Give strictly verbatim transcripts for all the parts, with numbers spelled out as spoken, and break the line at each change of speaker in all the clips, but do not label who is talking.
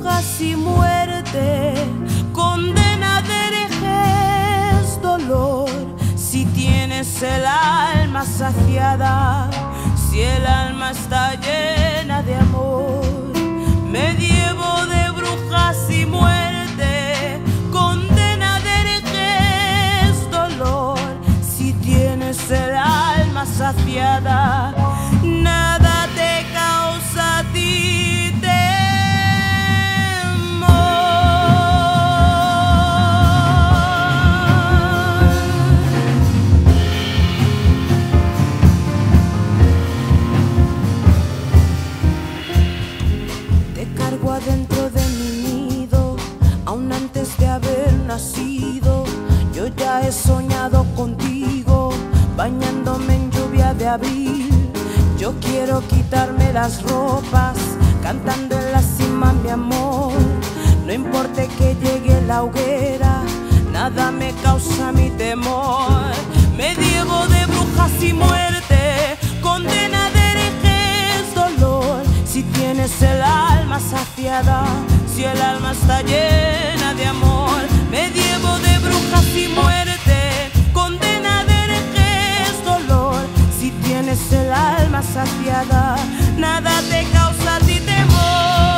brujas y muerte, condena de herejes, dolor. Si tienes el alma saciada, si el alma está llena de amor, medievo de brujas y muerte, condena de herejes, dolor. Si tienes el alma saciada, nada te causa a ti temor. Te cargo adentro de mi nido, aún antes de haber nacido. Yo ya he soñado contigo, bañándome en lluvia de abril. Yo quiero quitarme las ropas, cantando en la cima mi amor. No importa que llegue la hoguera, nada me causa mi temor. Medievo de brujas y muerte, condena de herejes, dolor. Si tienes el alma saciada, si el alma está llena de amor. Medievo de brujas y muerte, condena de herejes, dolor. Si tienes el alma saciada, nada te causa a ti temor.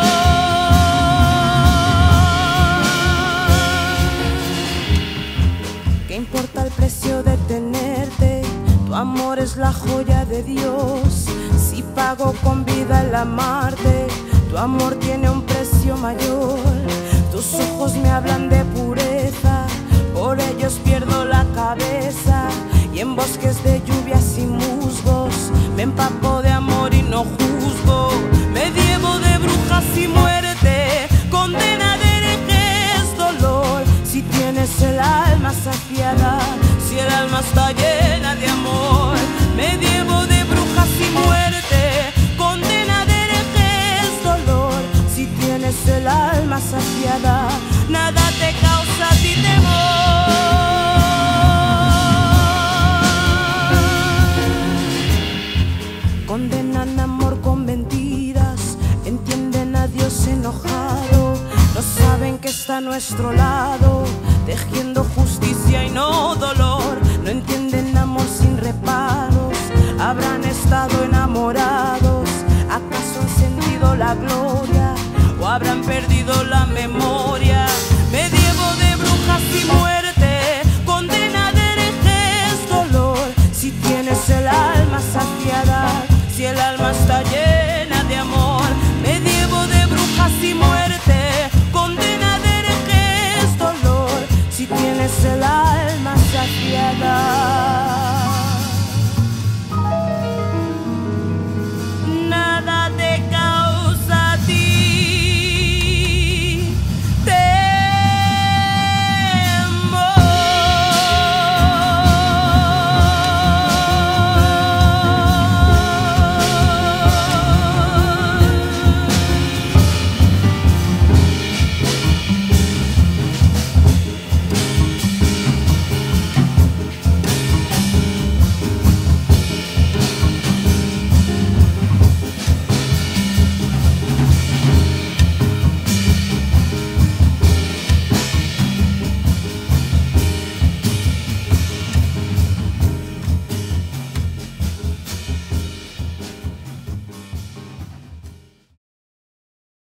¿Qué importa el precio de tenerte? Tu amor es la joya de Dios. Si pago con vida el amarte, tu amor tiene un precio mayor. Tus ojos me hablan de pureza, por ellos pierdo la cabeza. Y en bosques de lluvias y musgos me empapo de amor y no juzgo. Medievo de brujas y muerte, condena de herejes, dolor. Si tienes el alma saciada, si el alma está llena de amor. Medievo de brujas y muerte, condena de herejes, dolor. Si tienes el alma saciada, nada te causa a ti temor. Condenan amor con mentiras, entienden a Dios enojado. No saben que está a nuestro lado, tejiendo justicia y no dolor.